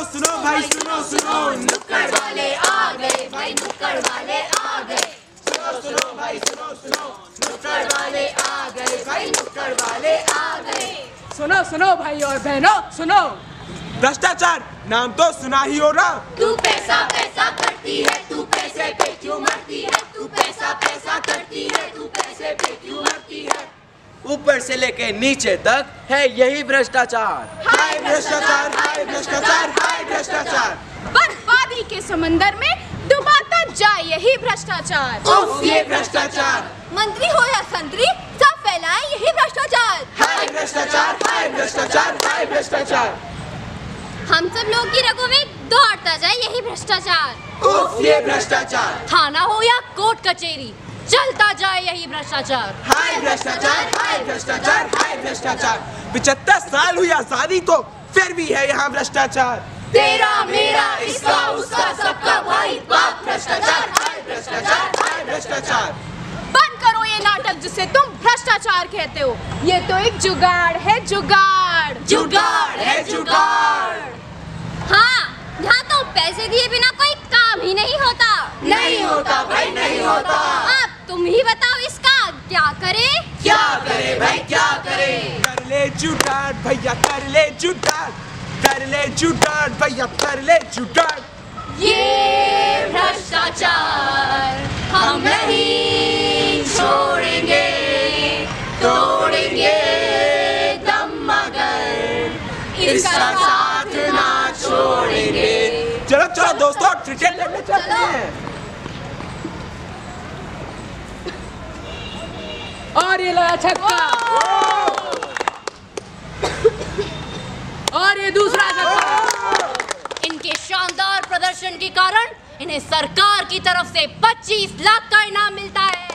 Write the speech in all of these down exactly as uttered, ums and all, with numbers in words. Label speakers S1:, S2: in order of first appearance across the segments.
S1: सुनो भाई सुनो सुनो,
S2: नुक्कड़ वाले आ गए भाई, नुक्कड़ वाले आ गए।
S1: सुनो सुनो भाई सुनो सुनो,
S2: नुक्कड़ वाले आ गए भाई, नुक्कड़ वाले आ गए।
S3: सुनो सुनो भाई और बहनों सुनो,
S1: भ्रष्टाचार नाम तो सुना ही होगा।
S2: तू पैसा पैसा करती है, तू पैसे पे क्यों मरती है, तू पैसा पैसा करती है, तू पैसे पे क्यों मरती है।
S4: ऊपर से लेके नीचे तक है यही भ्रष्टाचार।
S1: हाय भ्रष्टाचार, हाय भ्रष्टाचार, हाय भ्रष्टाचार।
S3: बर्बादी के समंदर में डुबाता जाए यही भ्रष्टाचार।
S1: उफ ये भ्रष्टाचार।
S2: मंत्री हो या संतरी, सब फैलाएं यही भ्रष्टाचार।
S1: हाय भ्रष्टाचार, हाय भ्रष्टाचार, हाय भ्रष्टाचार।
S2: हम सब लोग की रगों में दौड़ता जाए यही भ्रष्टाचार।
S1: उफ ये भ्रष्टाचार।
S2: थाना हो या कोर्ट कचेरी, चलता जाए यही भ्रष्टाचार।
S1: हाय भ्रष्टाचार, हाय भ्रष्टाचार, हाय भ्रष्टाचार। पचहत्तर साल हुई आजादी तो फिर भी है यहाँ भ्रष्टाचार।
S2: तेरा मेरा इसका उसका सबका भाई बाप भ्रष्टाचार।
S1: हाय भ्रष्टाचार, हाय भ्रष्टाचार।
S3: बंद करो ये नाटक जिसे तुम भ्रष्टाचार कहते हो, ये तो एक जुगाड़ है, जुगाड़
S2: जुगाड़ है जुगाड़। हाँ, यहाँ तो पैसे दिए बिना कोई काम ही नहीं होता। नहीं होता भाई नहीं होता। अब तुम ही बताओ इसका क्या करे,
S1: क्या करे भाई क्या करे। कर ले जुगाड़ भैया कर ले जुगाड़, कर ले जुगाड़ भैया कर ले जुगाड़।
S2: ये भ्रष्टाचार हम नहीं छोड़ेंगे, तोड़ेंगे दम मगर इसका साथ ना छोड़ेंगे।
S1: चलो चलो दोस्तों क्रिकेट खेलने चलते हैं।
S3: और ये लगा छक्का, और ये दूसरा छक्का।
S2: इनके शानदार प्रदर्शन के कारण इन्हें सरकार की तरफ से पच्चीस लाख का इनाम मिलता है।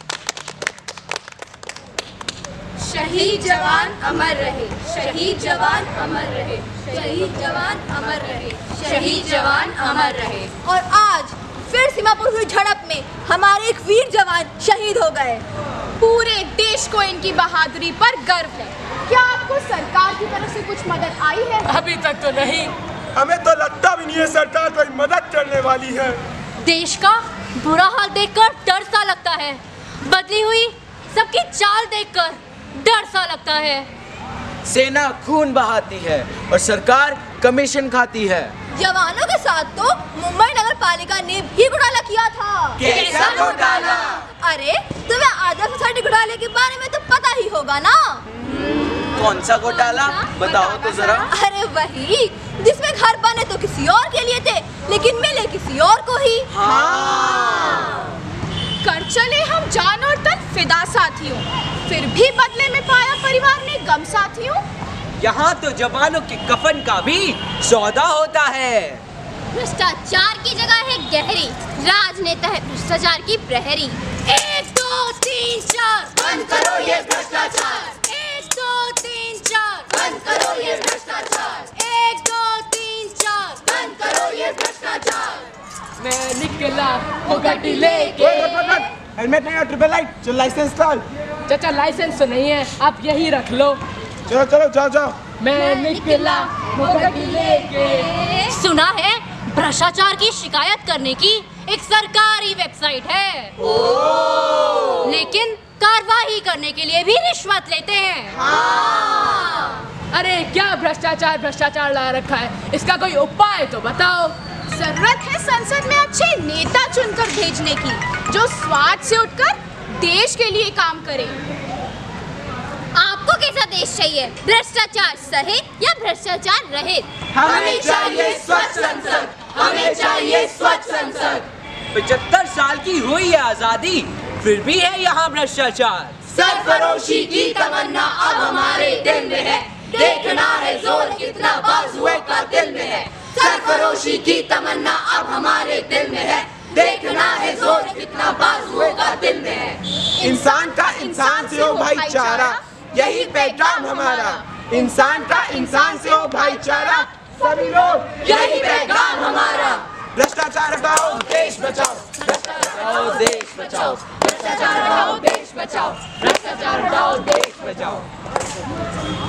S2: शहीद जवान अमर रहे, शहीद जवान अमर रहे, शहीद जवान अमर रहे, शहीद जवान अमर रहे। और आज फिर सीमा पर हुई झड़प में हमारे एक वीर जवान शहीद हो गए।
S3: पूरे देश को इनकी बहादुरी पर गर्व है। क्या आपको सरकार की तरफ से कुछ मदद आई है?
S5: अभी तक तो नहीं।
S1: हमें तो लगता भी नहीं है सरकार कोई मदद करने वाली है।
S2: देश का बुरा हाल देखकर डर सा लगता है, बदली हुई सबकी चाल देखकर डर सा लगता है।
S4: सेना खून बहाती है और सरकार कमीशन खाती है।
S2: जवानों के साथ तो मुंबई नगर पालिका ने भी घोटाला किया था।
S1: कैसा घोटाला?
S2: अरे तुम्हें आदर्श सोसाइटी घोटाले के बारे में तो पता ही होगा ना।
S4: कौन सा घोटाला बताओ तो जरा।
S2: अरे वही जिसमें घर बने तो किसी और के लिए थे लेकिन मिले किसी और को ही।
S4: हाँ।
S3: कर चले हम जान और तन फिदा साथियों, फिर भी बदले में पाया परिवार ने गम साथियों।
S4: यहाँ तो जवानों के कफन का भी सौदा होता है।
S2: भ्रष्टाचार की जगह है गहरी, राजनेता है भ्रष्टाचार की प्रहरी। एक दो तीन चार बंद करो ये भ्रष्टाचार। एक दो तीन चार बंद करो ये भ्रष्टाचार। एक दो तीन चार बंद करो ये भ्रष्टाचार।
S3: मैं निकला वो गाड़ी लेके।
S1: हेलमेट नहीं और ट्रिपल लाइट, चल लाइसेंस डाल।
S3: चाचा लाइसेंस तो नहीं है, आप यही रख लो।
S1: चलो चलो जाओ जाओ।
S3: मैं निकला वो गाड़ी लेके।
S2: सुना है भ्रष्टाचार की शिकायत करने की एक सरकारी वेबसाइट है। ओह। लेकिन कार्रवाई करने के लिए भी रिश्वत लेते हैं। हाँ।
S3: अरे क्या भ्रष्टाचार भ्रष्टाचार ला रखा है, इसका कोई उपाय तो बताओ। जरूरत है संसद में अच्छे नेता चुनकर भेजने की, जो स्वार्थ से उठकर देश के लिए काम करे।
S2: आपको कैसा देश चाहिए, भ्रष्टाचार सहित या भ्रष्टाचार रहित?
S1: हमें चाहिए स्वच्छ संसद, हमें चाहिए स्वच्छ संसद।
S4: पचहत्तर साल की हुई है आजादी, फिर भी है यहाँ भ्रष्टाचार।
S2: सरफरोशी की तमन्ना अब हमारे दिल में है, देखना है जोर कितना बाजुओं का दिल में है। सरफरोशी की तमन्ना अब हमारे दिल में है, देखना है जोर कितना बाजुओं का दिल में है।
S1: इंसान का इंसान से हो भाईचारा, यही पैगाम हमारा। इंसान का इंसान से हो भाईचारा, सभी लोग
S2: यही पैगाम हमारा।
S1: भ्रष्टाचार हटाओ देश बचाओ,
S4: बचाओ देश बचाओ,
S2: भ्रष्टाचार हटाओ देश बचाओ,
S4: भ्रष्टाचार हटाओ देश बचाओ।